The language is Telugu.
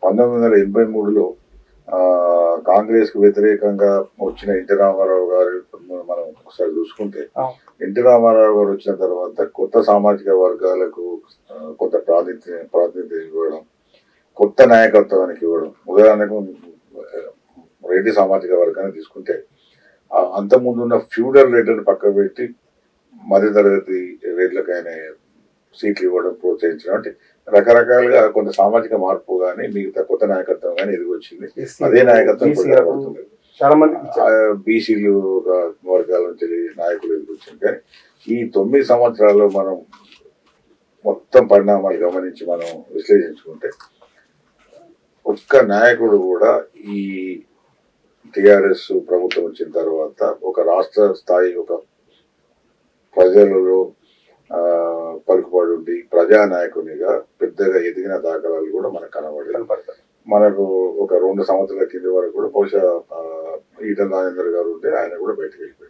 1983లో కాంగ్రెస్ కు వ్యతిరేకంగా వచ్చిన ఎన్టీ రామారావు గారు మనం ఒకసారి చూసుకుంటే ఎన్టీ రామారావు గారు వచ్చిన తర్వాత కొత్త సామాజిక వర్గాలకు కొత్త ప్రాతినిధ్యం ఇవ్వడం, కొత్త నాయకత్వానికి ఇవ్వడం. ఉదాహరణకు రెడ్డి సామాజిక వర్గాన్ని తీసుకుంటే అంతకుముందు ఉన్న ఫ్యూడల్ రేట్లను పక్కకు పెట్టి మధ్యతరగతి రేట్లకైనా సీట్లు ఇవ్వడం, ప్రోత్సహించడం, అంటే రకరకాలుగా కొంత సామాజిక మార్పు కానీ మిగతా కొత్త నాయకత్వం కానీ ఎదిగి వచ్చింది. అదే నాయకత్వం కొనసాగుతుంది. చాలా మంది బీసీలు వర్గాల నుంచి నాయకులు ఎదిగి వచ్చింది. కానీ ఈ 9 సంవత్సరాల్లో మనం మొత్తం పరిణామాలు గమనించి మనం విశ్లేషించుకుంటే ఒక్క నాయకుడు కూడా ఈ టిఆర్ఎస్ ప్రభుత్వం వచ్చిన తర్వాత ఒక రాష్ట్ర స్థాయి ఒక ప్రజలలో పలుకుబడి ఉండి ప్రజానాయకునిగా పెద్దగా ఎదిగిన దాఖలాలు కూడా మనకు కనబడతాయి. మనకు ఒక 2 సంవత్సరాల కింద వరకు కూడా బహుశా ఈటల రాజేందర్ గారు ఉంటే ఆయన కూడా బయటకు వెళ్ళిపోయారు.